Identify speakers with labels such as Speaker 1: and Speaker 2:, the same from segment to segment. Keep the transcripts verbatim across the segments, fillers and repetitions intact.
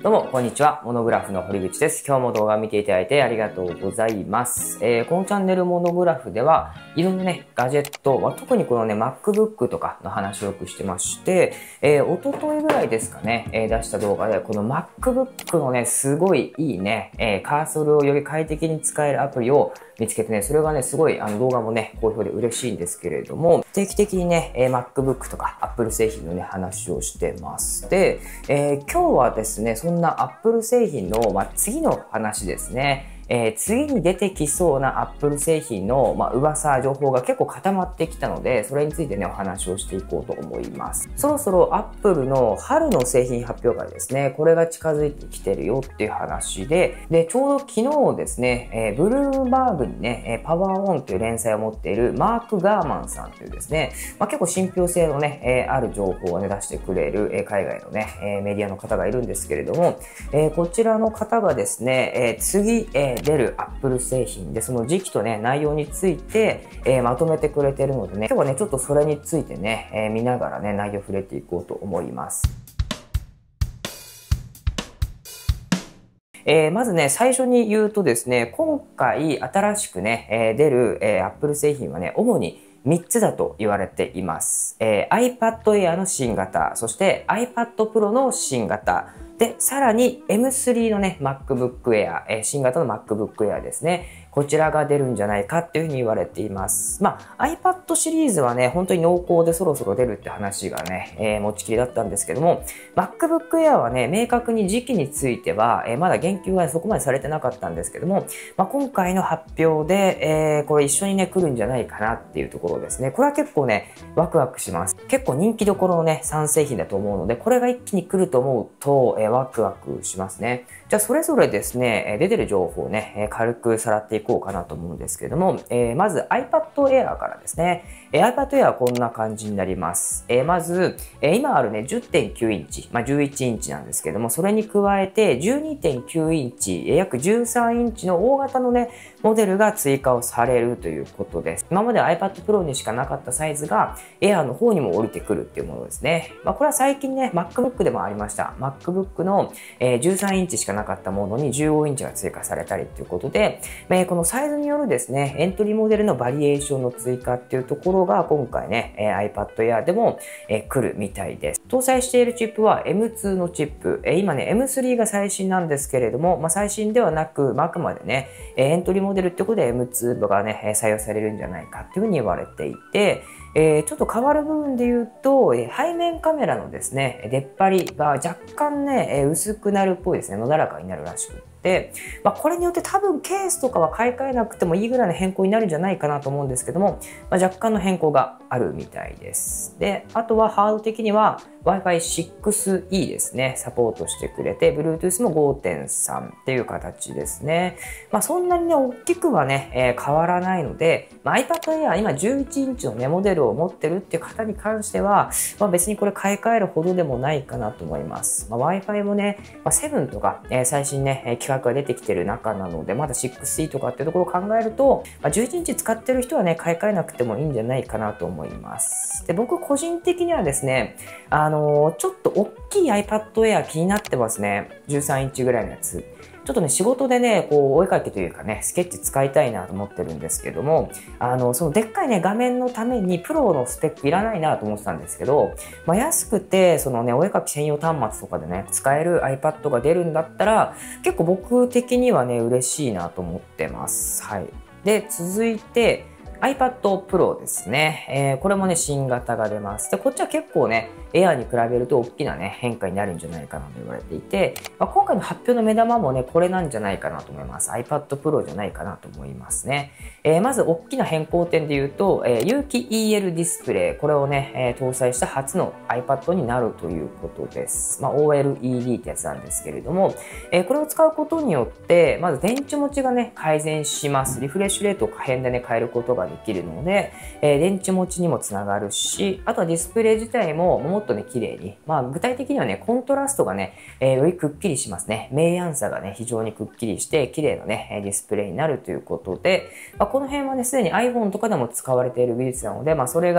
Speaker 1: どうも、こんにちは。モノグラフの堀口です。今日も動画を見ていただいてありがとうございます。えー、このチャンネルモノグラフでは、いろんなね、ガジェット、特にこのね、MacBook とかの話をよくしてまして、えー、おとといぐらいですかね、えー、出した動画で、この MacBook のね、すごいいいね、えー、カーソルをより快適に使えるアプリを見つけてね、それがね、すごい、あの動画もね、好評で嬉しいんですけれども、定期的にね、えー、MacBook とか Apple 製品のね、話をしてます。で、えー、今日はですね、そんな Apple 製品の、まあ、次の話ですね。えー、次に出てきそうな Apple 製品の、まあ、噂、情報が結構固まってきたので、それについてね、お話をしていこうと思います。そろそろ Apple の春の製品発表会ですね、これが近づいてきてるよっていう話で、で、ちょうど昨日ですね、えー、ブルームバーグにね、パワーオンという連載を持っているマーク・ガーマンさんというですね、まあ、結構信憑性のね、えー、ある情報をね、出してくれる、えー、海外のね、えー、メディアの方がいるんですけれども、えー、こちらの方がですね、えー、次、えー出る Apple 製品で、その時期とね、内容について、えー、まとめてくれてるのでね、今日はね、ちょっとそれについてね、えー、見ながらね、内容触れていこうと思います。えー、まずね、最初に言うとですね、今回新しくね、えー、出る、えー、Apple 製品はね、主にみっつだと言われています。えー、iPad Air の新型、そして iPad Pro の新型、で、さらに エムスリー のね、MacBook Air、えー、新型の MacBook Air ですね。こちらが出るんじゃないかっていうふうに言われています。まあ、iPad シリーズはね、本当に濃厚でそろそろ出るって話がね、えー、持ちきりだったんですけども、MacBook Air はね、明確に時期については、えー、まだ言及はそこまでされてなかったんですけども、まあ、今回の発表で、えー、これ一緒にね、来るんじゃないかなっていうところですね。これは結構ね、ワクワクします。結構人気どころのね、さん製品だと思うので、これが一気に来ると思うと、えー、ワクワクしますね。じゃあ、それぞれですね、出てる情報をね、軽くさらっていこうかなと思うんですけども、えー、まず iPad Air からですね。えー、iPad Air はこんな感じになります。えー、まず、えー、今あるね、じゅってんきゅうインチ、まあ、じゅういちインチなんですけども、それに加えて じゅうにてんきゅうインチ、約じゅうさんインチの大型のね、モデルが追加をされるということです。今まで iPad Pro にしかなかったサイズが Air の方にも降りてくるっていうものですね。まあ、これは最近ね、MacBook でもありました。MacBook の、えー、じゅうさんインチしかなかったものにじゅうごインチが追加されたりということで、えー、このサイズによるですね、エントリーモデルのバリエーションの追加っていうところが今回ね、えー、iPad Air でも、えー、来るみたいです。搭載しているチップは エムツー のチップ。えー、今ね、エムスリー が最新なんですけれども、まあ、最新ではなく、あくまでね、エントリーモデルってことで エムツー がね、採用されるんじゃないかっていうふうに言われていて、えー、ちょっと変わる部分で言うと、えー、背面カメラのですね、出っ張りが若干ね、えー、薄くなるっぽいですね、のだらかになるらしくって、まあ、これによって多分ケースとかは買い替えなくてもいいぐらいの変更になるんじゃないかなと思うんですけども、まあ、若干の変更があるみたいです。で、あとはハード的には ワイファイシックスイー ですね、サポートしてくれて、Bluetooth も ごてんさん っていう形ですね。まあ、そんなにね、大きくはね、えー、変わらないので、まあ、iPad Air 今じゅういちインチのね、モデルを持ってるっていう方に関しては、まあ、別にこれ買い替えるほどでもないかなと思います。まあ、Wi-Fi もね、まあ、セブンとか、えー、最新ね、規格が出てきてる中なので、まだ シックスイー とかっていうところを考えると、まあ、じゅういちインチ使ってる人はね、買い替えなくてもいいんじゃないかなと思います。で、僕個人的にはですね、あのー、ちょっと大きい iPad Air 気になってますね。じゅうさんインチぐらいのやつ。ちょっとね、仕事でね、こう、お絵かきというかね、スケッチ使いたいなと思ってるんですけども、あの、そのでっかいね、画面のためにプロのスペックいらないなと思ってたんですけど、まあ、安くて、そのね、お絵かき専用端末とかでね、使える iPad が出るんだったら、結構僕的にはね、嬉しいなと思ってます。はい。で、続いて、iPad Pro ですね。えー、これもね、新型が出ます。で、こっちは結構ね、Air に比べると大きなね、変化になるんじゃないかなと言われていて、まあ、今回の発表の目玉もね、これなんじゃないかなと思います。iPad Pro じゃないかなと思いますね。えー、まず、大きな変更点で言うと、えー、有機 イーエル ディスプレイ。これをね、えー、搭載した初の iPad になるということです。まあ、オーエルイーディー ってやつなんですけれども、えー、これを使うことによって、まず電池持ちがね、改善します。リフレッシュレートを可変でね、変えることができるので、えー、電池持ちにもつながるし、あとはディスプレイ自体ももっとね、綺麗に。まあ、具体的にはね、コントラストがね、えー、よりくっきりしますね。明暗差がね、非常にくっきりして、綺麗なね、ディスプレイになるということで、まあ、この辺はね、すでに iPhone とかでも使われている技術なので、まあ、それが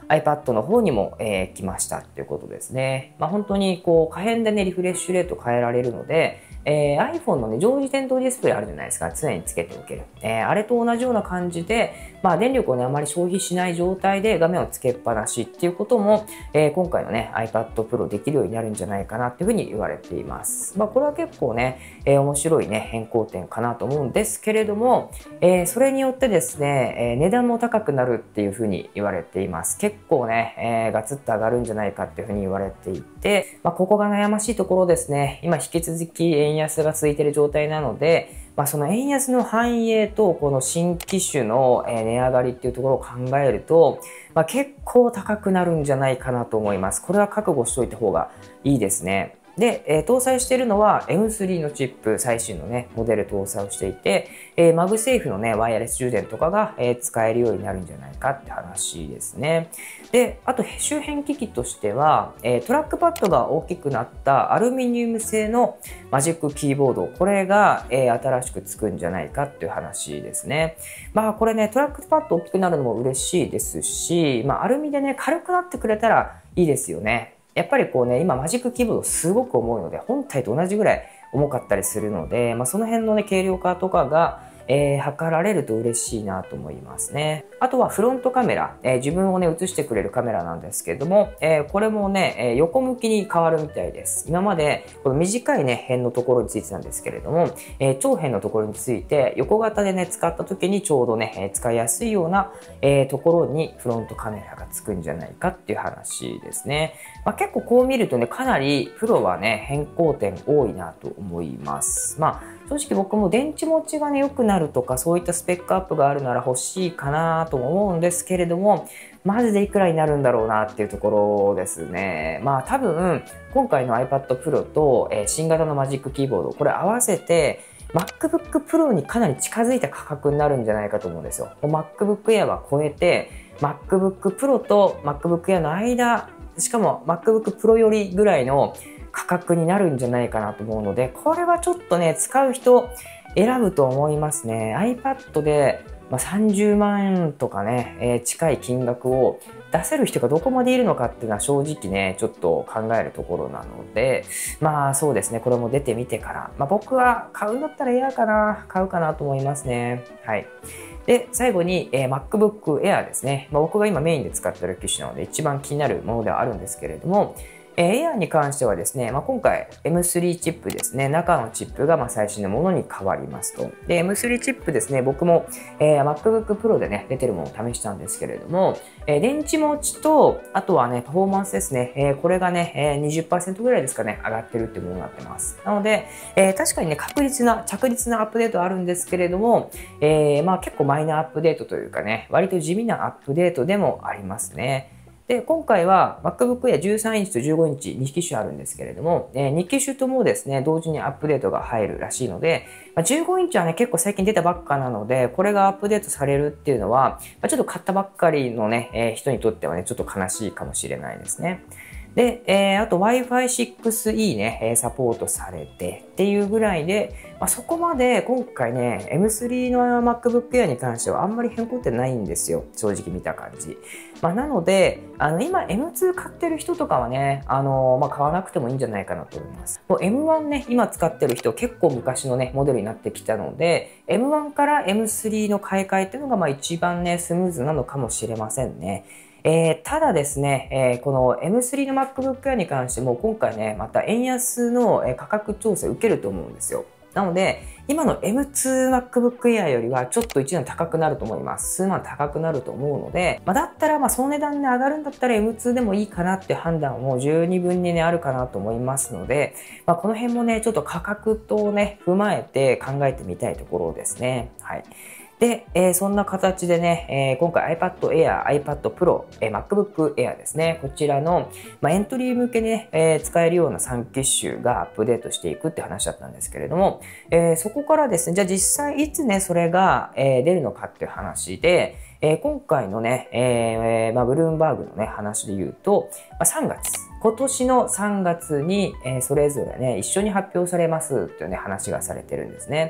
Speaker 1: iPad の方にも、えー、来ましたっていうことですね。まあ、本当にこう可変でね、リフレッシュレート変えられるので、えー、iPhone のね、常時点灯ディスプレイあるじゃないですか。常につけておける。えー、あれと同じような感じで、まあ、電力をね、あまり消費しない状態で画面をつけっぱなしっていうことも、えー、今回のね、iPad Pro できるようになるんじゃないかなっていうふうに言われています。まあ、これは結構ね、えー、面白いね、変更点かなと思うんですけれども、えー、それによってですね、えー、値段も高くなるっていうふうに言われています。結構ね、えー、ガツッと上がるんじゃないかっていうふうに言われていて、まあ、ここが悩ましいところですね。今引き続き円安が続いている状態なので、まあ、その円安の反映とこの新機種の値上がりっていうところを考えると、まあ、結構高くなるんじゃないかなと思います。これは覚悟しといた方がいいですね。で、えー、搭載しているのは エムスリー のチップ、最新のね、モデル搭載をしていて、えー、マグセーフのね、ワイヤレス充電とかが、えー、使えるようになるんじゃないかって話ですね。で、あと周辺機器としては、えー、トラックパッドが大きくなったアルミニウム製のマジックキーボード、これが、えー、新しくつくんじゃないかっていう話ですね。まあこれね、トラックパッド大きくなるのも嬉しいですし、まあアルミでね、軽くなってくれたらいいですよね。やっぱりこうね、今マジックキーボードすごく重いので、本体と同じぐらい重かったりするので、まあ、その辺のね、軽量化とかが、えー、測られると嬉しいなと思いますね。あとはフロントカメラ、えー、自分をね、映してくれるカメラなんですけれども、えー、これもね、えー、横向きに変わるみたいです。今まで、この短いね、辺のところについてたんですけれども、えー、長辺のところについて、横型でね、使った時にちょうどね、えー、使いやすいような、えー、ところにフロントカメラがつくんじゃないかっていう話ですね。まあ、結構こう見るとね、かなりプロはね、変更点多いなと思います。まあ正直僕も電池持ちがね、良くなるとか、そういったスペックアップがあるなら欲しいかなと思うんですけれども、マジでいくらになるんだろうなっていうところですね。まあ多分、今回の iPad Pro と、えー、新型のマジックキーボード、これ合わせて、MacBook Pro にかなり近づいた価格になるんじゃないかと思うんですよ。MacBook Air は超えて、MacBook Pro と MacBook Air の間、しかも MacBook Pro よりぐらいの価格になるんじゃないかなと思うので、これはちょっとね、使う人選ぶと思いますね。iPad で、まあ、さんじゅうまんえんとかね、えー、近い金額を出せる人がどこまでいるのかっていうのは正直ね、ちょっと考えるところなので、まあそうですね、これも出てみてから、まあ僕は買うんだったらエアかな、買うかなと思いますね。はい。で、最後に、えー、MacBook Air ですね。まあ、僕が今メインで使っている機種なので一番気になるものではあるんですけれども、エアーに関してはですね、まあ、今回 エムスリー チップですね、中のチップがまあ最新のものに変わりますと。で、エムスリー チップですね、僕も、えー、MacBook Pro でね、出てるものを試したんですけれども、えー、電池持ちと、あとはね、パフォーマンスですね、えー、これがね、えー、にじゅっパーセント ぐらいですかね、上がってるっていうものになってます。なので、えー、確かにね、確実な、着実なアップデートあるんですけれども、えー、まあ結構マイナーアップデートというかね、割と地味なアップデートでもありますね。で、今回は MacBook Air じゅうさんインチとじゅうごインチに機種あるんですけれども、えー、に機種ともですね、同時にアップデートが入るらしいので、まあ、じゅうごインチはね、結構最近出たばっかなので、これがアップデートされるっていうのは、まあ、ちょっと買ったばっかりのね、えー、人にとってはね、ちょっと悲しいかもしれないですね。で、えー、あと ワイファイシックスイー ね、サポートされてっていうぐらいで、まあ、そこまで今回ね、エムスリー の MacBook Air に関してはあんまり変更点ないんですよ。正直見た感じ。まあ、なので、あの、今 エムツー 買ってる人とかはね、あの、まあ、買わなくてもいいんじゃないかなと思います。もう エムワン ね、今使ってる人結構昔のね、モデルになってきたので、エムワン から エムスリー の買い替えっていうのがまあ一番ね、スムーズなのかもしれませんね。えー、ただですね、えー、この エムスリー の MacBook Air に関しても今回ね、また円安の価格調整受けると思うんですよ。なので、今の エムツー MacBook Air よりはちょっと一段高くなると思います。数万高くなると思うので、まあ、だったら、まあ、その値段で上がるんだったら エムツー でもいいかなっていう判断も十二分にね、あるかなと思いますので、まあ、この辺もね、ちょっと価格とね、踏まえて考えてみたいところですね。はい。で、えー、そんな形でね、えー、今回 iPad Air、iPad Pro、えー、MacBook Air ですね。こちらの、まあ、エントリー向けにね、えー、使えるようなさん機種がアップデートしていくって話だったんですけれども、えー、そこからですね、じゃあ実際いつね、それが、えー、出るのかっていう話で、えー、今回のね、えーまあ、ブルームバーグのね、話で言うと、まあ、さんがつ、今年のさんがつに、えー、それぞれね、一緒に発表されますっていうね、話がされてるんですね。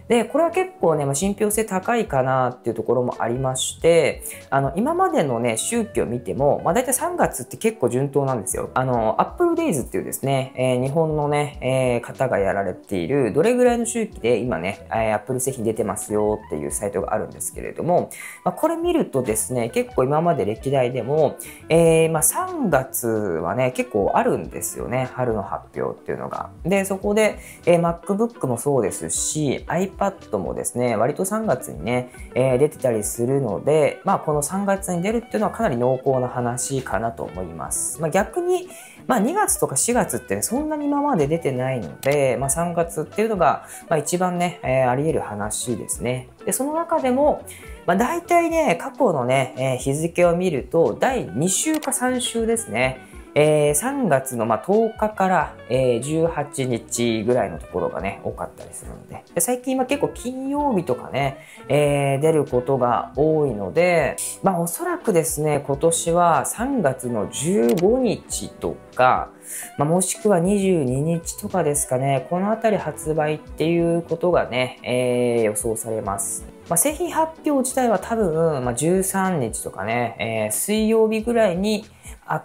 Speaker 1: で、これは結構ね、まあ、信憑性高いかなっていうところもありまして、あの、今までのね、周期を見ても、まあ、大体さんがつって結構順当なんですよ。あの、Apple Days っていうですね、えー、日本のね、えー、方がやられている、どれぐらいの周期で今ね、えー、Apple 製品出てますよっていうサイトがあるんですけれども、まあ、これ見るとですね、結構今まで歴代でも、えー、まあ、さんがつはね、結構あるんですよね、春の発表っていうのが。で、そこで、えー、MacBook もそうですし、iPad もですね、割とさんがつにね、えー、出てたりするので、まあ、このさんがつに出るっていうのはかなり濃厚な話かなと思います。まあ、逆に、まあ、にがつとかしがつって、ね、そんなに今まで出てないので、まあ、さんがつっていうのが、まあ、一番ね、えー、あり得る話ですね。で、その中でも、まあ、大体ね、過去のね、えー、日付を見ると、だいに週かさん週ですね。えー、さんがつのまあとおかから、えー、じゅうはちにちぐらいのところがね、多かったりするので。で最近は結構金曜日とかね、えー、出ることが多いので、まあおそらくですね、今年はさんがつのじゅうごにちとか、まあ、もしくはにじゅうににちとかですかね、このあたり発売っていうことがね、えー、予想されます。まあ、製品発表自体は多分、まあ、じゅうさんにちとかね、えー、水曜日ぐらいにあって、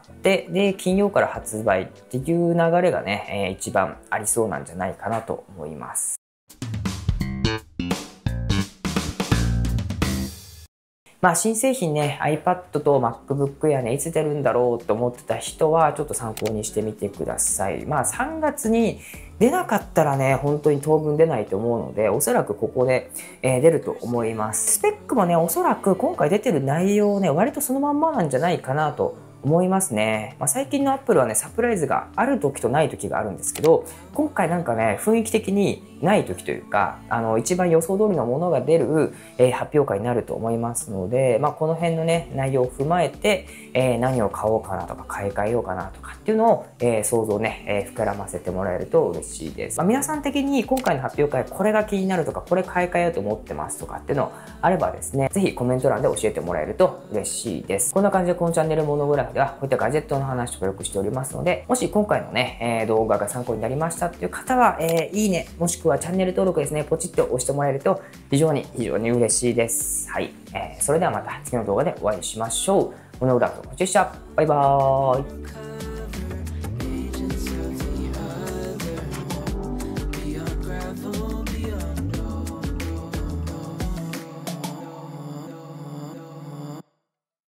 Speaker 1: で、金曜から発売っていう流れがね、えー、一番ありそうなんじゃないかなと思います。まあ新製品ね、iPad と MacBook Air ね、いつ出るんだろうと思ってた人はちょっと参考にしてみてください。まあさんがつに出なかったらね、本当に当分出ないと思うので、おそらくここで、えー、出ると思います。スペックもね、おそらく今回出てる内容ね、割とそのまんまなんじゃないかなと思いますね。まあ、最近の Apple はね、サプライズがある時とない時があるんですけど、今回なんかね、雰囲気的にない時というか、あの、一番予想通りのものが出る、えー、発表会になると思いますので、まあ、この辺のね、内容を踏まえて、えー、何を買おうかなとか、買い替えようかなとかっていうのを、えー、想像ね、えー、膨らませてもらえると嬉しいです。まあ、皆さん的に今回の発表会、これが気になるとか、これ買い替えようと思ってますとかっていうのあればですね、ぜひコメント欄で教えてもらえると嬉しいです。こんな感じでこのチャンネルモノグラフではこういったガジェットの話とかよくしておりますので、もし今回のね、えー、動画が参考になりましたっていう方は、えー、いいね、もしくはチャンネル登録ですね、ポチッと押してもらえると非常に非常に嬉しいです。はい。えー、それではまた次の動画でお会いしましょう。モノグラフのこちらでした。バイバーイ。